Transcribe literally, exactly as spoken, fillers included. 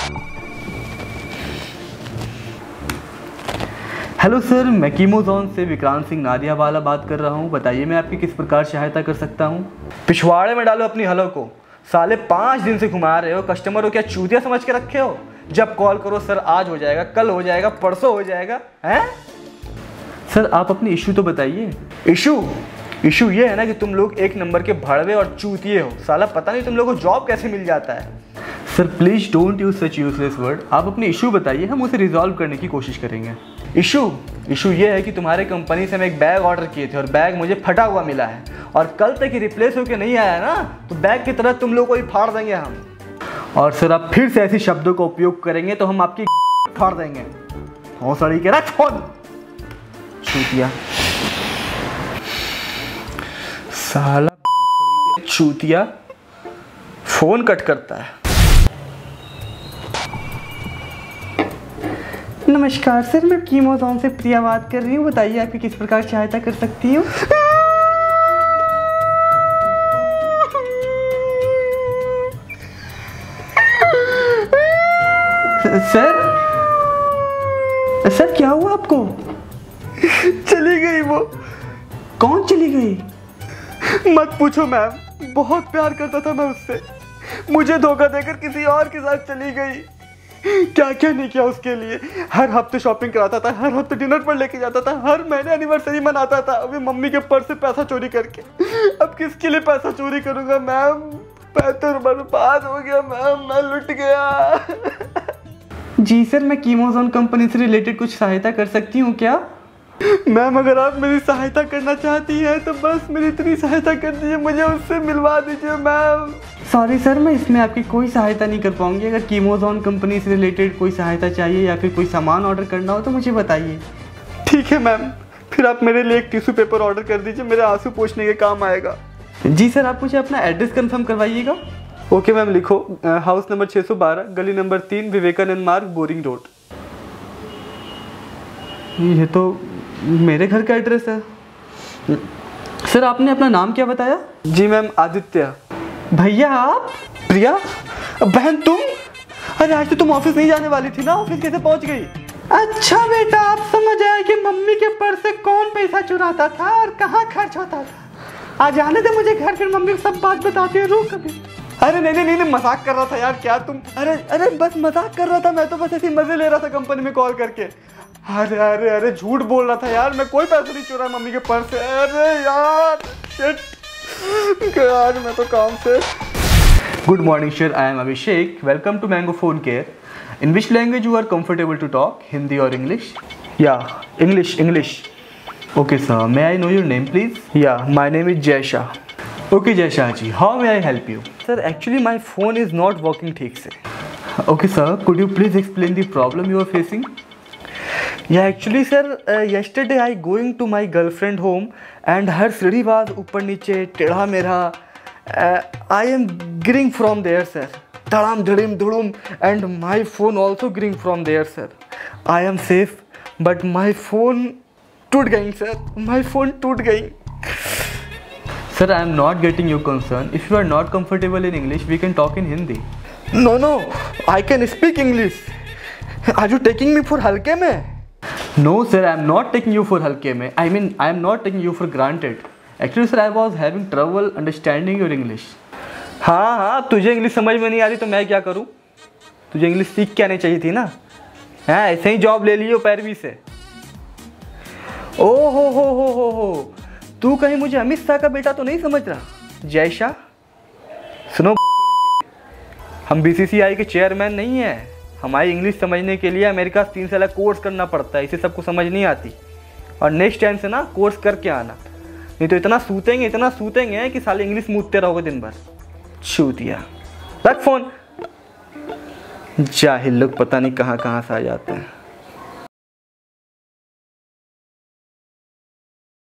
Hello sir, मैं कीमोजोन से विक्रांत सिंह नादियावाला बात कर रहा हूँ। बताइए मैं आपकी किस प्रकार सहायता कर सकता हूँ। पिछवाड़े में डालो अपनी हलो को। साले पाँच दिन से घुमा रहे हो, कस्टमर को क्या चूतिया समझ के रखे हो? जब कॉल करो सर आज हो जाएगा, कल हो जाएगा, परसों हो जाएगा। हैं सर आप अपनी इशू तो बताइए। इशू इशू ये है ना कि तुम लोग एक नंबर के भड़वे और चूतिए हो। साला पता नहीं तुम लोगों को जॉब कैसे मिल जाता है। Sir please don't use such useless word. आप अपनी इशू बताइए, हम उसे रिजॉल्व करने की कोशिश करेंगे। इशू इशू ये है कि तुम्हारे कंपनी से हम एक बैग ऑर्डर किए थे और बैग मुझे फटा हुआ मिला है और कल तक ही रिप्लेस होकर नहीं आया ना, तो बैग की तरह तुम लोग को ही फाड़ देंगे हम। और सर आप फिर से ऐसे शब्दों का उपयोग करेंगे तो हम आपकी फाड़ देंगे। हौसड़ी के रख फोन चूतिया। साला चूतिया फोन कट करता है। नमस्कार सर, मैं कीमोजोन से प्रिया बात कर रही हूँ। बताइए आपकी किस प्रकार सहायता कर सकती हूँ। सर सर क्या हुआ आपको? चली गई वो। कौन चली गई? मत पूछो मैम, बहुत प्यार करता था मैं उससे। मुझे धोखा देकर किसी और के साथ चली गई। क्या क्या नहीं किया उसके लिए। हर हफ्ते शॉपिंग कराता था, हर हफ्ते डिनर पर लेके जाता था, हर महीने एनिवर्सरी मनाता था, अभी मम्मी के पर्स से पैसा चोरी करके। अब किसके लिए पैसा चोरी करूंगा मैम? मैं तो बर्बाद हो गया मैम, मैं लुट गया। जी सर, मैं कीमोजोन कंपनी से रिलेटेड कुछ सहायता कर सकती हूँ क्या? मैम अगर आप मेरी सहायता करना चाहती हैं तो बस मेरी इतनी सहायता कर दीजिए, मुझे उससे मिलवा दीजिए मैम। सॉरी सर, मैं इसमें आपकी कोई सहायता नहीं कर पाऊंगी। अगर कीमोजोन कंपनी से रिलेटेड कोई सहायता चाहिए या फिर कोई सामान ऑर्डर करना हो तो मुझे बताइए। ठीक है मैम, फिर आप मेरे लिए एक टिश्यू पेपर ऑर्डर कर दीजिए, मेरे आंसू पोंछने के काम आएगा। जी सर, आप मुझे अपना एड्रेस कन्फर्म करवाइएगा। ओके मैम, लिखो हाउस नंबर छः सौ बारह, गली नंबर तीन, विवेकानंद मार्ग, बोरिंग रोड। ये तो मेरे घर का एड्रेस है। सर आपने अपना नाम क्या बताया? जी मैम, आदित्य। भैया आप? प्रिया? बहन तुम? अरे आज तो तुम ऑफिस नहीं जाने वाली थी ना, ऑफिस कैसे पहुंच गई? अच्छा बेटा, आप समझ आए कि मम्मी के पर्स से कौन पैसा चुराता था और कहाँ खर्च होता था। आज आने दे मुझे घर, फिर मम्मी को सब बात बताती है। रुक अभी। अरे नहीं नहीं नहीं, मजाक कर रहा था यार। क्या तुम? अरे अरे बस मजाक कर रहा था मैं तो, बस ऐसे मजे ले रहा था कंपनी में कॉल करके। अरे अरे अरे झूठ बोल रहा था यार, मैं कोई पैसा नहीं चुरा मम्मी के पर्स से। अरे यार शिट, आज मैं तो काम से। Good morning sir, I am Abhishek. Welcome to Mango phone care. In which language you are comfortable to talk, Hindi और इंग्लिश? या English English. Okay sir, may I know your name please? Yeah my name is Jay Shah. Okay Jay Shah ji, how may I help you? Sir actually my phone is not working ठीक से। Okay sir, could you please explain the problem you are facing? Yeah, actually sir, uh, yesterday I going to my girlfriend home and her सीढ़ी was ऊपर नीचे टेढ़ा मेढ़ा। uh, I am गिरिंग from there sir, धड़ाम धड़ीम धुड़ुम, and my phone also गिरिंग from there sir. I am safe but my phone टूट गई sir, my phone टूट गई। Sir, I am not getting your concern. If you are not comfortable in English, we can talk in Hindi. No no, I can speak English. Are you taking me for हल्के में? No sir, I am not taking you for हल्के में। I mean, I am not taking you for granted. Actually sir, I was having trouble understanding your English. हाँ हाँ, तुझे English समझ में नहीं आ रही तो मैं क्या करूँ? तुझे इंग्लिश सीख के आनी चाहिए थी ना। हाँ ऐसे ही जॉब ले लियो पैरवी से। ओ हो हो हो हो हो, तू कहीं मुझे अमित शाह का बेटा तो नहीं समझ रहा? जय शाह सुनो, हम बी सी सी आई के चेयरमैन नहीं है। हमारी इंग्लिश समझने के लिए अमेरिका से तीन साल कोर्स करना पड़ता है, इसे सबको समझ नहीं आती। और नेक्स्ट टाइम से ना कोर्स करके आना, नहीं तो इतना सूतेंगे इतना सूतेंगे कि साले इंग्लिश मूतते रहोगे दिन भर। छूतिया, रख फोन। जाहिल लोग पता नहीं कहाँ कहाँ से आ जाते हैं।